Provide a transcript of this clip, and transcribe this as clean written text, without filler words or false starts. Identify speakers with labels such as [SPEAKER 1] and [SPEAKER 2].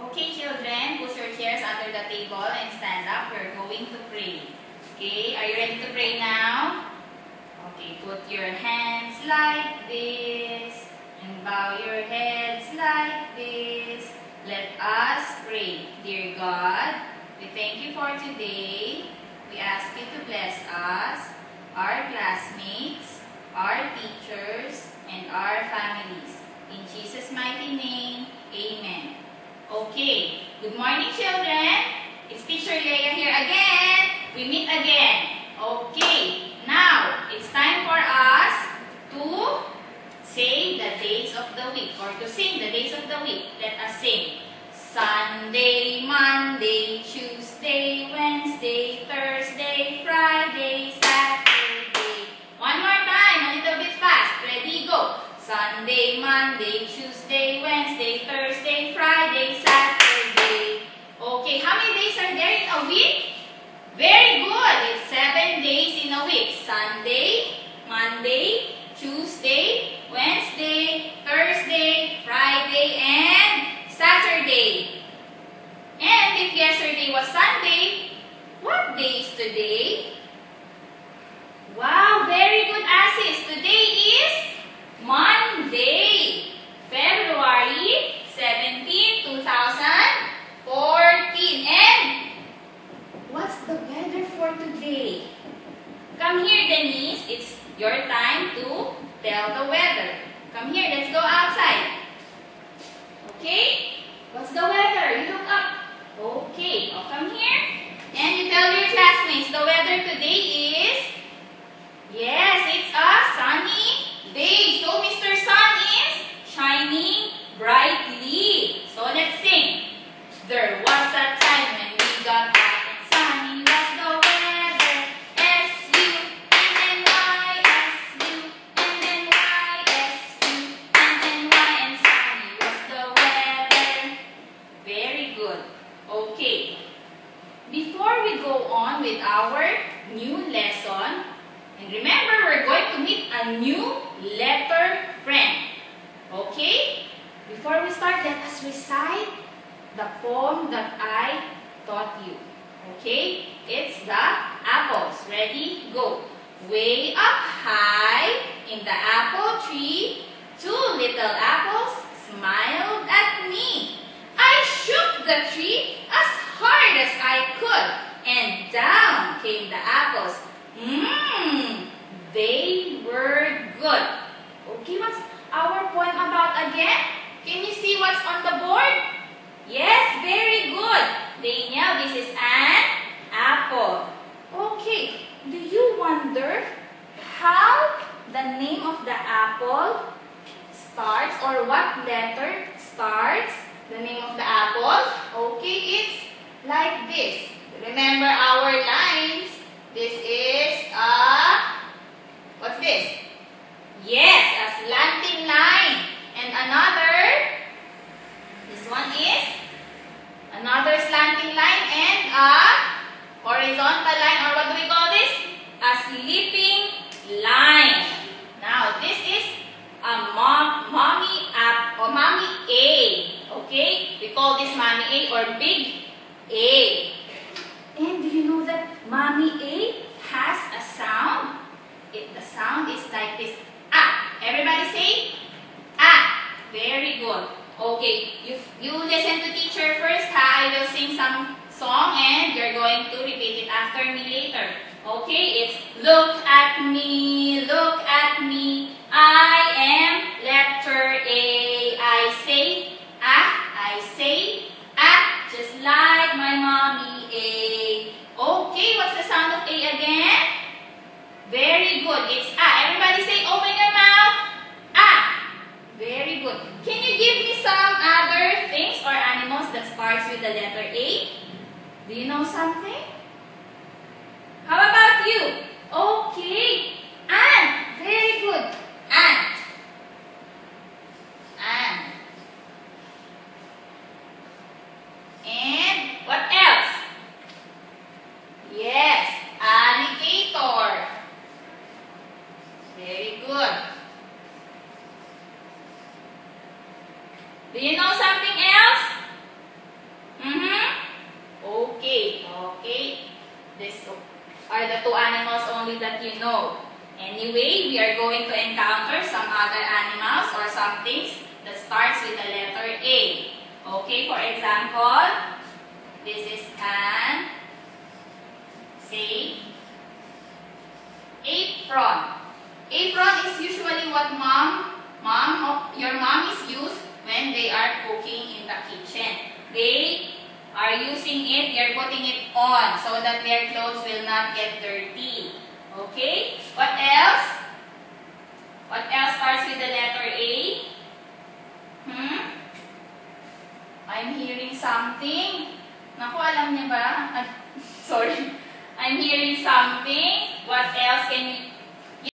[SPEAKER 1] Okay, children, put your chairs under the table and stand up. We're going to pray. Okay, are you ready to pray now? Okay, put your hands like this and bow your heads like this. Let us pray. Dear God, we thank you for today. We ask you to bless us, our classmates, our teachers, and our families. In Jesus' mighty name, amen. Okay, good morning, children. It's Teacher Leah here again. We meet again. Okay, now it's time for us to say the days of the week or to sing the days of the week. Let us sing. Sunday, Monday, Tuesday, Wednesday, Thursday, Friday, Saturday. One more time, a little bit fast. Ready, go. Sunday, Monday, Tuesday, Wednesday, Thursday, Friday, Saturday. Okay, how many days are there in a week? Very good. It's 7 days in a week. Sunday, Monday, Tuesday, Wednesday, Thursday, Friday, and Saturday. And if yesterday was Sunday, what day is today? Wow, very good, Asis. Today is Monday, February 17, 2014. And what's the weather for today? Come here, Denise. It's your time to tell the weather. Come here, let's go outside. Okay? What's the weather? You look up. Okay, I'll come here. And you tell your classmates the weather today is, yes, it's a sunny day. So Mr. Sun is shining brightly. So let's sing. There was a time when we got hot and sunny was the weather. S-U-N-N-Y, S-U-N-N-Y, S-U-N-N-Y, and sunny was the weather. Very good. Okay. Before we go on with our new lesson, and remember, we're going to meet a new letter friend. Okay? Before we start, let us recite the poem that I taught you. Okay? It's the apples. Ready? Go. Way up high in the apple tree, 2 little apples smiled at me. I shook the tree as hard as I could, and down came the apples. They were good. Okay, what's our poem about again? Can you see what's on the board? Yes, very good. Daniel, this is an apple. Okay, do you wonder how the name of the apple starts, or what letter starts the name of the apple? Okay, it's like this. Remember our lines. This is what's this? Yes, a slanting line. And this one is another slanting line and a horizontal line, or what do we call this? A sleeping line. Now, this is a mommy A. Okay? We call this mommy A or big A. And do you know that mommy A has a sound? The sound is like this. Ah. Everybody say ah. Very good. Okay. You listen to teacher first, ha? I will sing some song and you're going to repeat it after me later. Okay? It's look at me, I am letter A. I say ah, just like my mommy A. Okay, what's the sound of A again? Very good. It's ah. Everybody say, open your mouth. Ah. Very good. Can you give me some other things or animals that starts with the letter A? Do you know something? How about you? Okay. Ant. Very good. Ant. Ant. And what else? Yes. Alligator. Very good. Do you know something else? are the two animals only that you know. Anyway, we are going to encounter some other animals or some things that starts with the letter A. Okay, for example, this is an, say, apron. Apron is usually what your mom is used when they are cooking in the kitchen. They are using it, they are putting it on so that their clothes will not get dirty. Okay? What else? What else starts with the letter A? I'm hearing something. Naku, alam niya ba? Sorry. I'm hearing something. What else can you